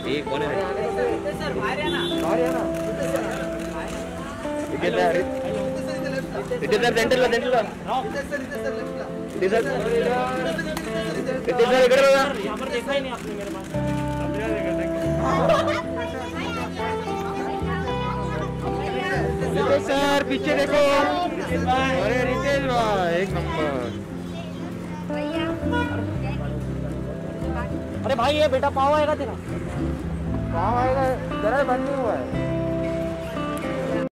ये कौन है? सर बाहर है ना? इधर डेंटल ला इधर इकडे बघा. यहाँ पर देखा ही नहीं आपने मेरे पास. सर पीछे देखो. अरे रितेश भाई एक नंबर. अरे भाई ये बेटा पाव आएगा तेरा. पाव आएगा जरा बंद नहीं हुआ है.